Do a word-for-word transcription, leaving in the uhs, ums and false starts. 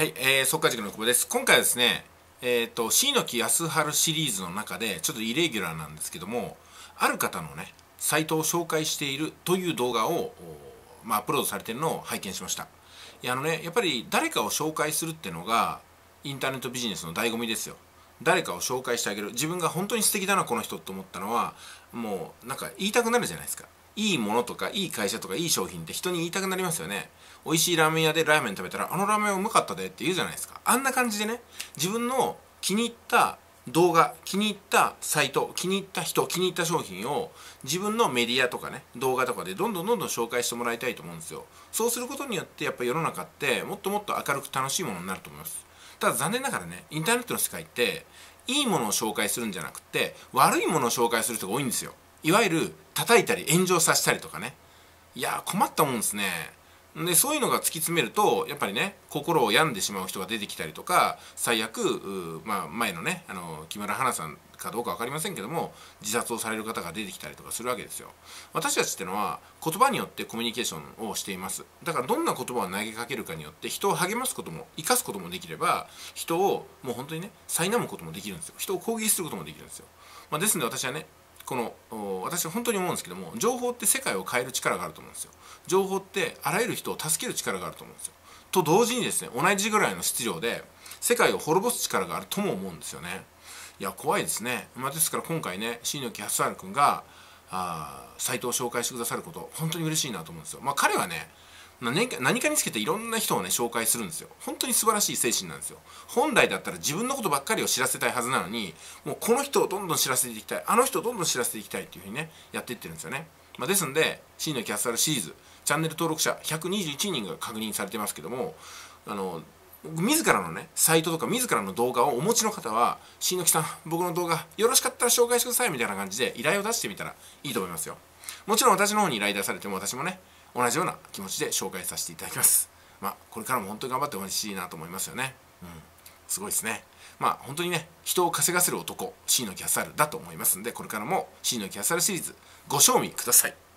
はい、えー、速稼塾の久保です。今回はですね、えっ、ー、と、椎木康晴シリーズの中で、ちょっとイレギュラーなんですけども、ある方のね、サイトを紹介しているという動画を、まあ、アップロードされているのを拝見しました。いや、あのね、やっぱり誰かを紹介するっていうのが、インターネットビジネスの醍醐味ですよ。誰かを紹介してあげる。自分が本当に素敵だな、この人と思ったのは、もう、なんか言いたくなるじゃないですか。いいものとかいい会社とかいい商品って人に言いたくなりますよね。美味しいラーメン屋でラーメン食べたら、あのラーメンうまかったでって言うじゃないですか。あんな感じでね、自分の気に入った動画、気に入ったサイト、気に入った人、気に入った商品を自分のメディアとかね、動画とかでどんどんどんどん紹介してもらいたいと思うんですよ。そうすることによってやっぱ世の中ってもっともっと明るく楽しいものになると思います。ただ残念ながらね、インターネットの世界っていいものを紹介するんじゃなくて悪いものを紹介する人が多いんですよ。いわゆる叩いたり炎上させたりとかね。いやー困ったもんですね。でそういうのが突き詰めるとやっぱりね心を病んでしまう人が出てきたりとか最悪、まあ、前のねあの木村花さんかどうか分かりませんけども自殺をされる方が出てきたりとかするわけですよ。私たちってのは言葉によってコミュニケーションをしています。だからどんな言葉を投げかけるかによって人を励ますことも生かすこともできれば人をもう本当にね苛むこともできるんですよ。人を攻撃することもできるんですよ。まあ、ですので私はねこの私は本当に思うんですけども情報って世界を変える力があると思うんですよ。情報ってあらゆる人を助ける力があると思うんですよ。と同時にですね同じぐらいの質量で世界を滅ぼす力があるとも思うんですよね。いや怖いですね。まあ、ですから今回ね椎木康晴君があサイトを紹介してくださること本当に嬉しいなと思うんですよ。まあ彼はね何か何かにつけていろんな人をね紹介するんですよ。本当に素晴らしい精神なんですよ。本来だったら自分のことばっかりを知らせたいはずなのにもうこの人をどんどん知らせていきたいあの人をどんどん知らせていきたいっていうふうにねやっていってるんですよね。まあ、ですので椎木康晴シリーズチャンネル登録者ひゃくにじゅういちにんが確認されてますけどもあの自らのねサイトとか自らの動画をお持ちの方は椎木さん僕の動画よろしかったら紹介してくださいみたいな感じで依頼を出してみたらいいと思いますよ。もちろん私の方に依頼出されても私もね同じような気持ちで紹介させていただきます。まあこれからも本当に頑張ってほしいなと思いますよね。うん、すごいですね。まあ本当にね人を稼がせる男椎木康晴だと思いますんでこれからも椎木康晴シリーズご賞味ください。